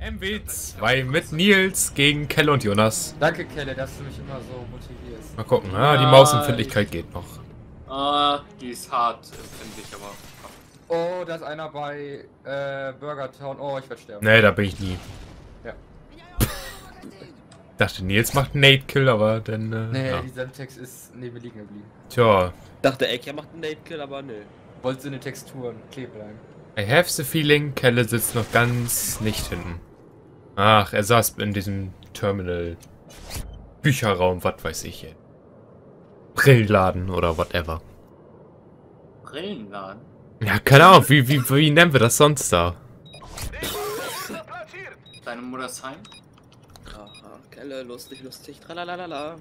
MW2 mit Nils gegen Kelle und Jonas. Danke, Kelle, dass du mich immer so motivierst. Mal gucken, die Mausempfindlichkeit geht noch. Die ist hart empfindlich, aber... Oh, da ist einer bei Burger Town. Oh, ich werde sterben. Nee, da bin ich nie. Ja. Dachte, Nils macht einen Nate-Kill, aber dann, Nee, ja. die Semtex ist neben mir liegen geblieben. Tja. Dachte, Ekia macht einen Nate-Kill, aber nö. Wollte in den Texturen kleben bleiben. I have the feeling, Kelle sitzt noch ganz nicht hinten. Ach, er saß in diesem Terminal. Bücherraum, was weiß ich. Brillenladen oder whatever. Brillenladen? Ja, keine Ahnung, wie nennen wir das sonst da? Deine Mutters Heim? Aha, Kelle, lustig, tralalala.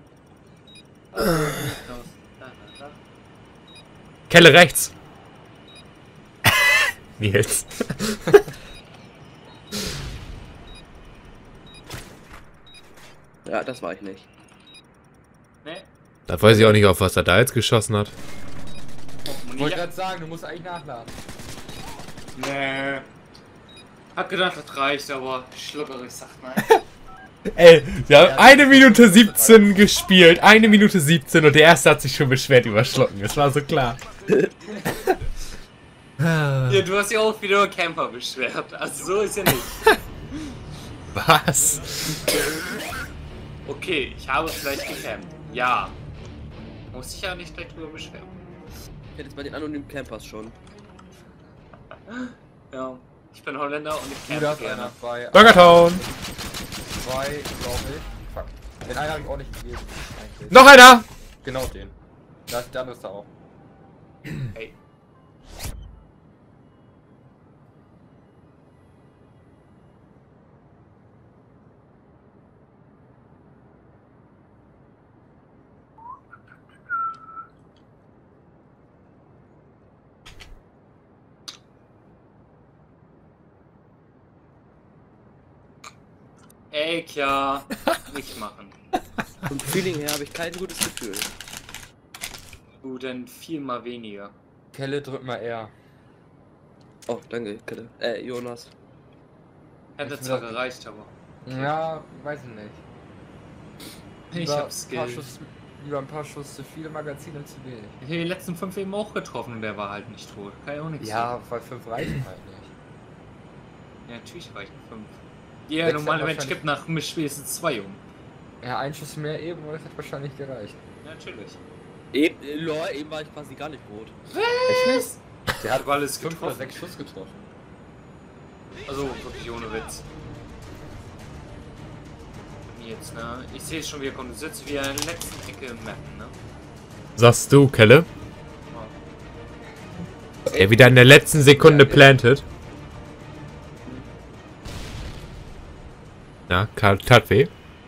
Kelle rechts! Nils. Ja, das war ich nicht. Nee. Da weiß ich auch nicht, auf was er da jetzt geschossen hat. Ich wollte gerade sagen, du musst eigentlich nachladen. Nee. Hab gedacht, das reicht, aber schluckerig sagt nein. Ey, wir haben 1 Minute 17 gespielt. 1 Minute 17 und der erste hat sich schon beschwert über Schlucken. Das war so klar. Ja, du hast ja auch wieder über Camper beschwert. Also so ist ja nicht. Was? Okay, ich habe vielleicht gecampt. Ja. Muss ich ja nicht gleich drüber beschweren. Ich hätte jetzt bei den anonymen Campers schon. Ja. Ich bin Holländer und ich Da campe ist gerne. einer bei. Burger Town! 2, glaube ich. Fuck. Den einen habe ich auch nicht gegeben. Eigentlich. Noch einer! Genau den. Der andere ist da auch. Hey. Ey, klar. Nicht machen. Vom Feeling her habe ich kein gutes Gefühl. Du, denn viel mal weniger. Kelle, drück mal R. Oh, danke, Kelle. Jonas. Hätte zwar gereicht, aber. Ja, weiß ich nicht. Ich hab Skill. Lieber ein paar Schuss zu viele Magazine zu wenig. Ich habe die letzten 5 eben auch getroffen und der war halt nicht tot. Kann ja auch nichts Ja, weil 5 reichen halt nicht. Ja, natürlich reichen 5. Jeder Sechs normale hat Mensch wahrscheinlich- gibt nach spätestens 2 um. Ja, ein Schuss mehr eben, aber das hat wahrscheinlich gereicht. Ja, natürlich. Eben war ich quasi gar nicht tot. Echt nicht? Der hat alles 5 oder getroffen. 6 Schuss getroffen. Also wirklich ohne Witz. Jetzt, ne? Ich sehe es schon wieder kommen. Du sitzt wieder in der letzten Ecke im Map, ne? Sagst du, Kelle? Er wieder in der letzten Sekunde plantet. Ja, tat weh.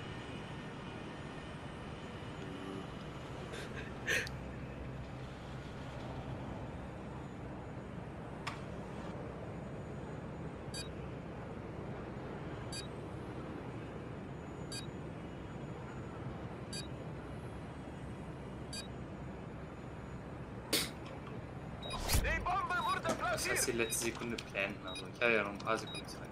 Das heißt die letzte Sekunde planten, also ich hatte ja noch ein paar Sekunden Zeit.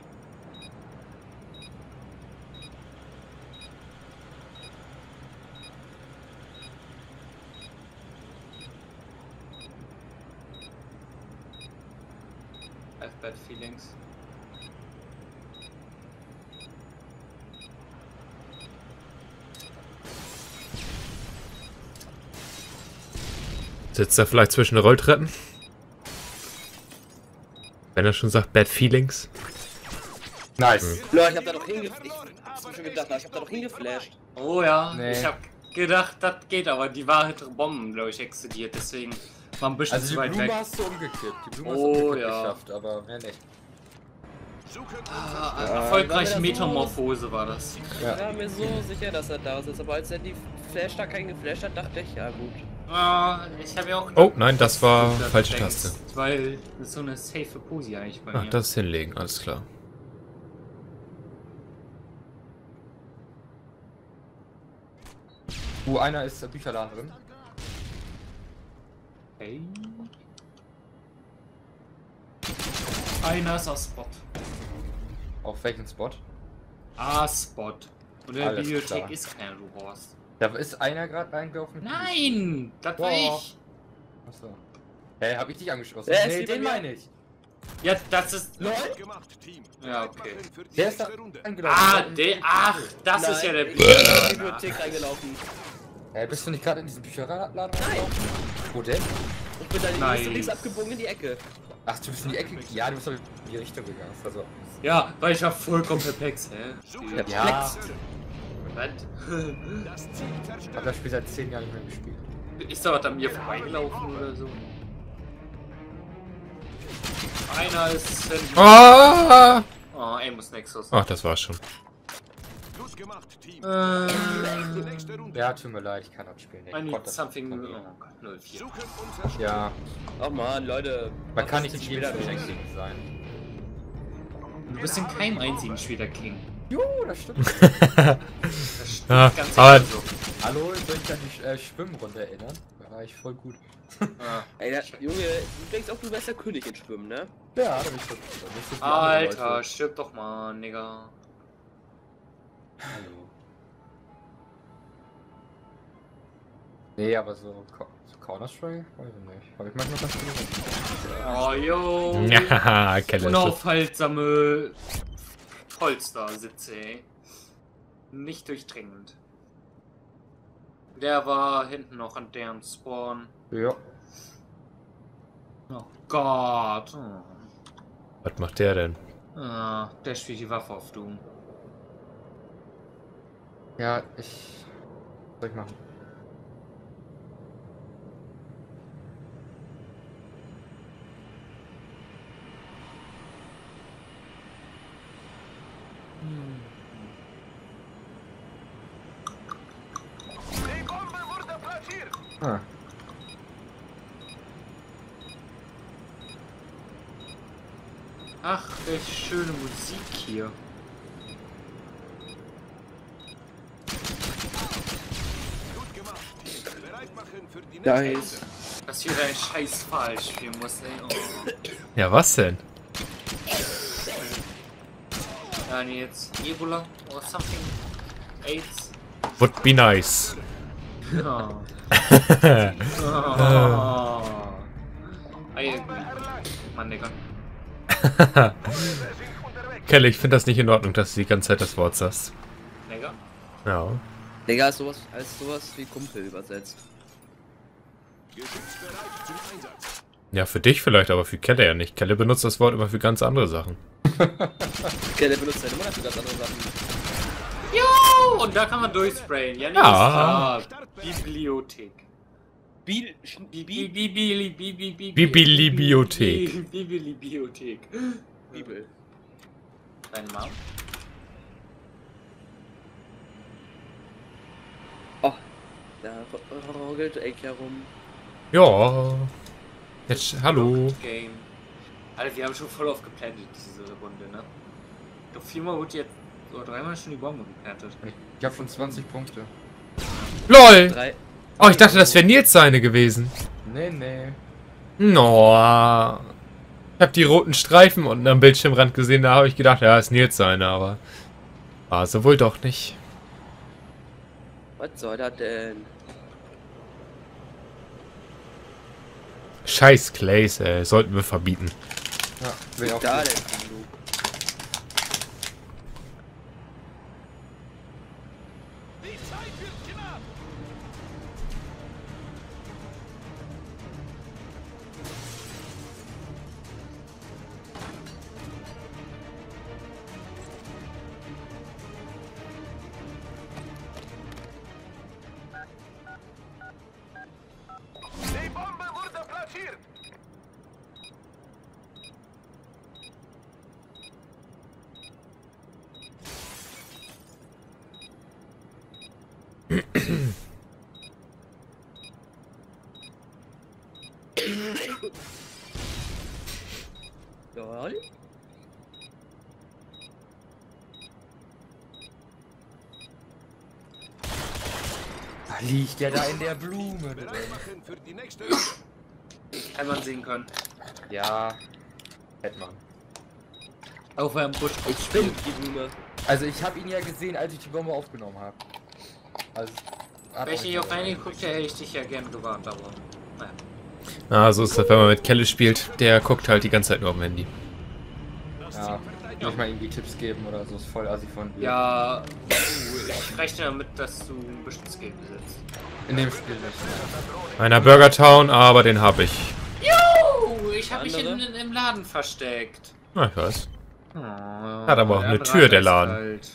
I have bad feelings. Sitzt er vielleicht zwischen den Rolltreppen? Wenn er schon sagt, bad feelings. Nice. Leute, ich hab da doch hingeflasht. Ich hab's mir schon gedacht, aber ich hab da doch hingeflasht. Oh ja, Nee. ich hab gedacht, das geht, aber die war halt Bomben, glaube ich, explodiert, deswegen war ein bisschen Also zu die weit Blume weg. hast du umgekippt. Die Blume hast Oh, du umgekippt ja. geschafft, aber mehr nicht. Erfolgreiche war mir das so- Metamorphose war das. Ich war mir so sicher, dass er da ist, aber als er die Flash da keinen geflasht hat, dachte ich, ja gut. Ich habe ja auch. Oh, nein, das war dass du falsche denkst, Taste. Weil das ist so eine safe Posi eigentlich bei Ach, mir. das hinlegen, alles klar. Einer ist der Bücherladen drin. Okay. Einer ist auf Spot. Auf welchen Spot? A-Spot. Und in der Alles Bibliothek klar. ist keiner, du Horst. Da ist einer gerade reingelaufen. Nein! Das war Boah. ich! Achso. Hä, hab ich dich angeschossen? Wer ist Nee, die bei den mir? meine ich. Ja, das ist... LOL? Ja, okay. Der ist da reingelaufen. Ah, ach, das ist ja der Ich bin in die Bücherladen. Bibliothek reingelaufen. Hä, bist du nicht gerade in diesen Bücherladen reingelaufen? Wo denn? Ich bin dann Nice. links abgebogen in die Ecke. Ach, du bist in die Ecke. Ja, du bist doch in die Richtung gegangen. Also. Ja, weil ich war vollkommen perplex, hä? Ja. Was? Ich hab das Spiel seit 10 Jahren nicht mehr gespielt. Ist da was an mir vorbeigelaufen oder so? Einer ist... Ah! Oh, Amos Nexus. Ach, das war's schon. Ja, tut mir leid, ich kann das Spiel nicht. I need Gott, das something... Oh funktioniert. Gott, 04. Ja, Oh man, Leute. man kann was nicht ist in denn jedem später Spiel geschenkt? sein. Du bist in keinem einzigen Spiel der King. Jo, das stimmt. Das stimmt Ja, ganz aber- sicher so. Hallo, soll ich an die Schwimmrunde erinnern? Da war ich voll gut. Ah. Ey, Junge, du denkst auch, du wärst der König in Schwimmen, ne? Ja, da bin ich so. Nicht so viele andere Alter, Leute. stirb doch mal, Nigga. Hallo. Nee, aber so Counter-Strike? Weiß ich nicht. Hab ich manchmal das Spiel. Oh, yo. Ja, Kelle. Unaufhaltsame Polster-Sitze, ey. Nicht durchdringend. Der war hinten noch an deren Spawn. Ja. Oh Gott. Oh. Was macht der denn? Ah, der spielt die Waffe auf Doom. Ja, ich. Was soll ich machen? Ah. Ach, welche schöne Musik hier. Nice. Dass ich wieder ein scheiß Fall spielen muss, ey. Oh. Ja, was denn? Ja, nee, jetzt Ebola or something. AIDS. Would be nice. Oh. Mann, Digga. Kelle, ich finde das nicht in Ordnung, dass du die ganze Zeit das Wort sagst. Digga. Ja. Digga, ist sowas wie Kumpel übersetzt. Ja, für dich vielleicht, aber für Kelle ja nicht. Kelle benutzt das Wort immer für ganz andere Sachen. Okay, der benutzt halt immer dafür ganz andere Sachen. Jo! Und da kann man durchsprayen. Ja, nee, Ja. ist klar. Bibliothek. Bibliothek. Bibliothek. Bibel. Deine Mom? Oh, da ruckelt Egg herum. Ja. Jetzt, hallo. Game. Alter, wir haben schon voll aufgeplantet, diese Runde, ne? Ich glaube, 4-mal wurde jetzt, oder 3-mal schon die Bombe geplantet. Ich hab schon 20 Punkte. LOL! 3. Oh, ich dachte, das wäre Nils seine gewesen. Nee, nee. No. Ich habe die roten Streifen unten am Bildschirmrand gesehen, da habe ich gedacht, ja, ist Nils seine, aber war so wohl doch nicht. Was soll das denn? Scheiß Clays, ey, sollten wir verbieten. Ja, will ich auch. Da nicht. denn, du? Lol. Da liegt der da in der Blume drin. Hätte man sehen können. Ja. Hätte man. Auf einem Busch. Ich bin die Blume. Also ich habe ihn ja gesehen, als ich die Bombe aufgenommen habe. Also, Wenn ich nicht auf Handy gucke, hätte ich dich ja gern gewarnt, aber naja. Ah, so ist das, wenn man mit Kelle spielt. Der guckt halt die ganze Zeit nur auf dem Handy. Ja, nicht mal irgendwie Tipps geben oder so, ist voll assi von dir. Ja, ich rechne damit, dass du ein bisschen Skill besitzt. In dem Spiel nicht. Einer Burger Town, aber den habe ich. Juhu, ich habe mich Andere? im Laden versteckt. Na, ich weiß. Oh, Hat aber auch eine Tür, der Laden. Halt.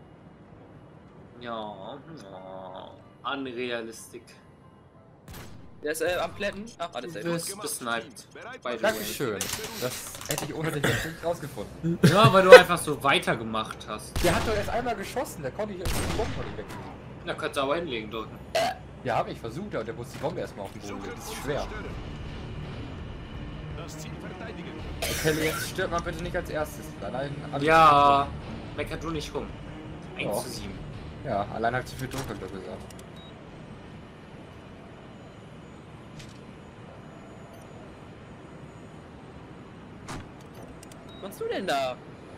Ja, unrealistic. Der ist am Plätten. Ach, alles Du safe. wirst besniped. By the way. Dankeschön. Das hätte ich ohne dich jetzt nicht rausgefunden. Ja, weil du einfach so weitergemacht hast. Der hat doch erst einmal geschossen, der konnte ich jetzt die Bombe nicht wegnehmen. Da kannst du aber hinlegen drücken. Ja, habe ich versucht, aber der muss die Bombe erstmal auf den Boden legen. Das ist schwer. Okay, jetzt stirbt man bitte nicht als erstes. Allein Ja, mecker du nicht rum. 1 Doch. zu 7. Ja, allein hat zu viel Druck, hab ich doch gesagt. Was machst du denn da?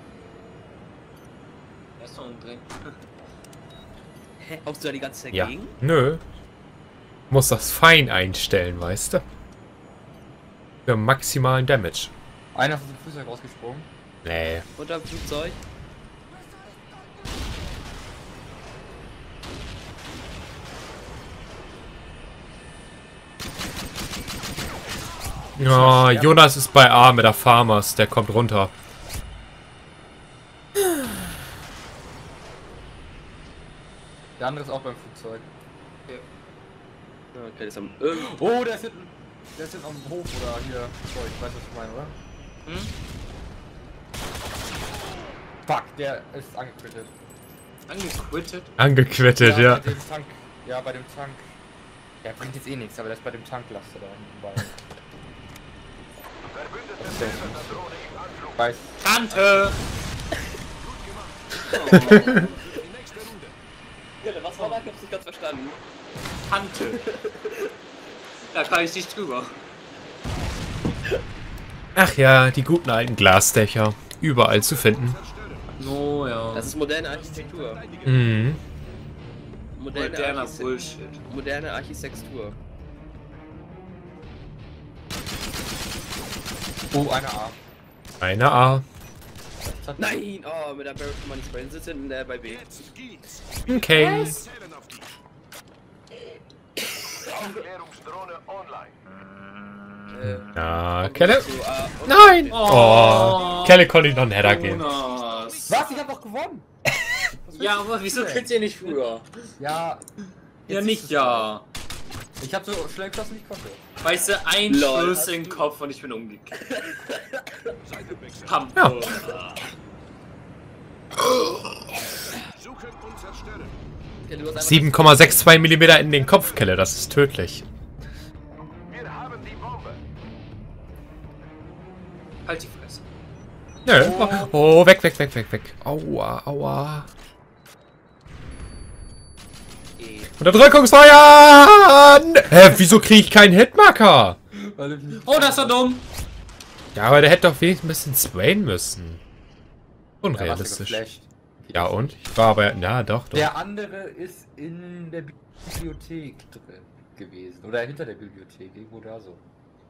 Er ist doch umdrehen. Hä? Haust du da die ganze Zeit Ja. gegen? Nö. Muss das fein einstellen, weißt du? Für maximalen Damage. Einer ist aus dem Flugzeug rausgesprungen. Nee. Unterm Flugzeug? Ja, Jonas ist bei A mit der Farmers, der kommt runter. Der andere ist auch beim Flugzeug. Okay, das ist am. Oh, der ist hinten. Der ist hinten auf dem Hof oder hier. Oh, ich weiß, was ich meine, oder? Hm? Fuck, der ist angequittet. Angequittet? Angequittet, ja. Bei dem Tank. Ja, bei dem Tank. Der bringt jetzt eh nichts, aber der ist bei dem Tanklaster da hinten bei. Ich weiß. Tante! Ja, was war da? Ich hab's nicht ganz verstanden. Tante! Da kann ich nicht drüber. Ach ja, die guten alten Glasdächer. Überall zu finden. No, ja. Das ist moderne Architektur. Mhm. moderner Bullshit. Moderne Architektur. Oh, eine A. Eine A. Nein! Oh, mit der Barrel Money Spray. Sitzt hinten bei B. Okay. Aufklärungsdrohne online. Ja, Kelle. So, Nein! Oh, Kelle konnte ich noch einen Header geben. Jonas. Was? Ich hab doch gewonnen! Ja, aber wieso könnt ihr nicht früher? Ja. Ja, jetzt nicht ist es ja. so. Ich hab so schnell geschossen, wie ich konnte. Weißt du, ein Lol, Schuss hast in den du- Kopf und ich bin umgekehrt. Pump. Ja. Suchen und zerstören. Okay, du hast einfach 7,62 mm in den Kopf, Kelle, das ist tödlich. Wir haben die Bombe. Halt die Fresse. Nö. Oh, weg, weg, weg, weg, weg. Aua, aua. Unterdrückungsfeuer! Hä, wieso kriege ich keinen Hitmarker? Weil ich nicht Oh, das war dumm. Ja, aber der hätte doch wenigstens ein bisschen sprayen müssen. Ja, warst du Unrealistisch. geflasht. Ja, und? Ich war aber... Ja, doch, doch. Der andere ist in der Bibliothek drin gewesen. Oder hinter der Bibliothek, irgendwo da so.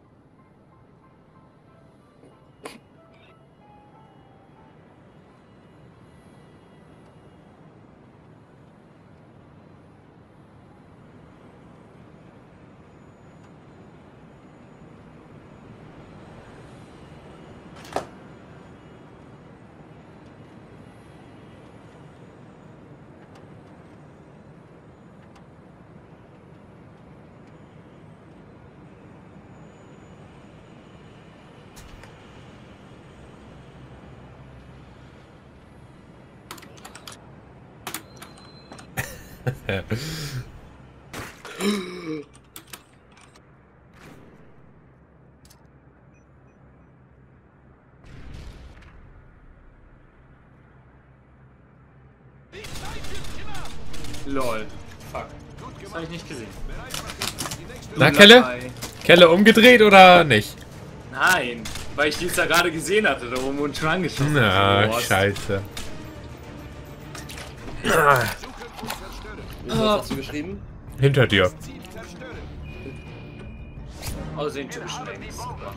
Lol. Fuck. Das habe ich nicht gesehen. Na, Kelle? Kelle umgedreht oder nicht? Nein, weil ich die jetzt ja gerade gesehen hatte, da oben und schon angeschossen. Na, Boah, scheiße. Was hast du geschrieben? Hinter dir. Ziel zerstören. Aus den typischen Links gebracht.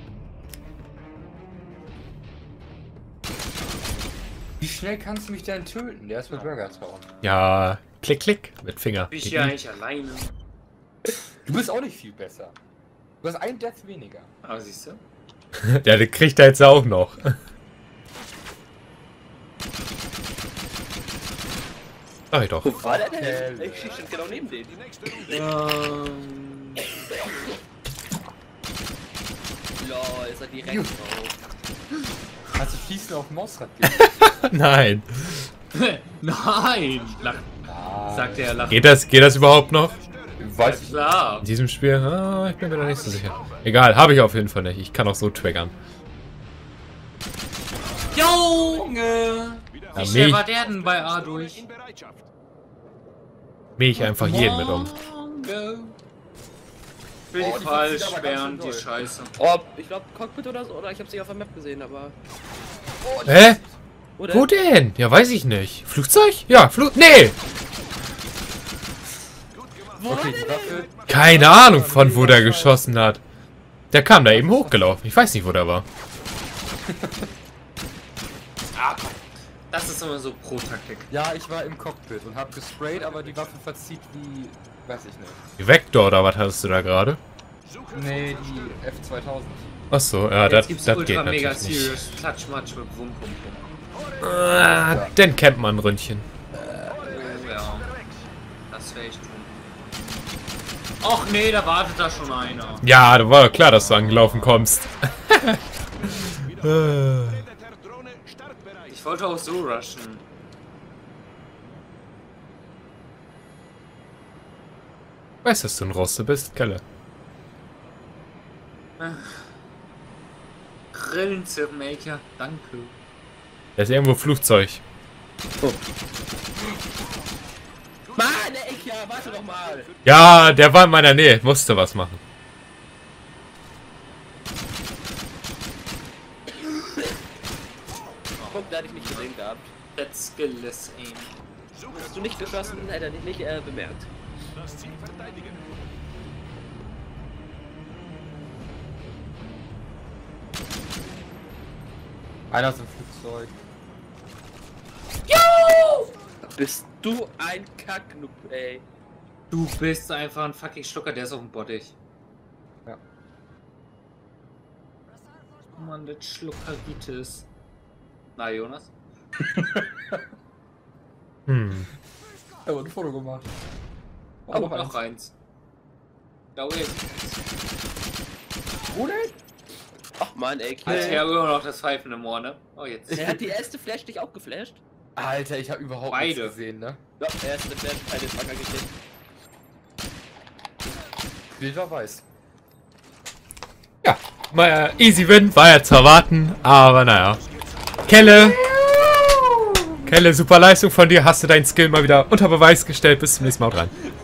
Wie schnell kannst du mich denn töten? Der ist mit Burger Town. Ja, klick, klick mit Finger. Bin ich Klick, hier klick. eigentlich alleine? Du bist auch nicht viel besser. Du hast einen Death weniger. Aber siehst du? Ja, den kriegt er jetzt auch noch. Sag ich doch. Wo war der denn? Kelle. Ich stehe genau neben dem. Die nächste Runde. Lol, ist er direkt Juh. drauf. Hast du Schießen auf Mausrad gegeben? Nein. Nein! Sagt er, lacht. Geht das überhaupt noch? Weiß ich. Klar. In diesem Spiel? Ah, ich bin mir da nicht so sicher. Egal, habe ich auf jeden Fall nicht. Ich kann auch so triggern. Junge! Ja, Wie schnell mich, war der denn bei A durch? In Bereitschaft. mich einfach jeden mit um. Junge. Will Oh, die die falsch verzieht aber ganz sperren, schön die doll. Scheiße. Oh, ich glaube Cockpit oder so, oder ich habe sie auf der Map gesehen, aber... Hä? Oder? Wo denn? Ja, weiß ich nicht. Flugzeug? Ja, Nee! Wo Okay, war die der Waffe. Keine Ahnung, von wo der geschossen hat. Der kam da eben hochgelaufen. Ich weiß nicht, wo der war. Ah, komm. Das ist immer so Pro-Taktik. Ja, ich war im Cockpit und hab gesprayt, aber die Waffe verzieht wie. Weiß ich nicht. Die Vector oder was hattest du da gerade? Nee, die F2000. Achso, ja, Jetzt das gibt's geht Ultra Mega natürlich nicht. Serious Klatschmatsch mit Wum Pum Pum. Ah, den kennt man, Ründchen. Ja. Das wäre echt tun. Och nee, da wartet da schon einer. Ja, da war doch klar, dass du angelaufen kommst. Predator Drohne startbereit. Ich wollte auch so rushen. Weißt du, dass du ein Rosse bist, Kelle? Grillenzirpmaker, danke. Da ist irgendwo Flugzeug. Mann, der Eck, ja, warte doch mal. Ja, der war in meiner Nähe. Musste was machen. Guck, da hatte ich nicht gesehen gehabt. That's skillless aim. Hast du nicht geschossen, hätte er dich nicht bemerkt. Das Ziel verteidigen. Einer ist im Flugzeug. Bist du ein Kacknoob, ey. Du bist einfach ein fucking Schlucker, der ist auf dem Bottich. Ja. Mann, das Schluckeritis. Na, Jonas? Hm. Da wurde ein Foto gemacht. Oh, noch eins. Da oben ist. Wo denn? Ach man, ey, Als Kiel. wäre immer noch das Pfeifen im Ohr, ne? Oh, jetzt. Er hat die erste Flash dich auch geflasht? Alter, ich hab überhaupt Beide. nichts gesehen, ne? Ja, erste Flash, keine Facker gekriegt. Bild war weiß. Ja, mal easy win, war ja zu erwarten, aber naja. Kelle! Kelle, super Leistung von dir, hast du deinen Skill mal wieder unter Beweis gestellt. Bis zum nächsten Mal, haut rein.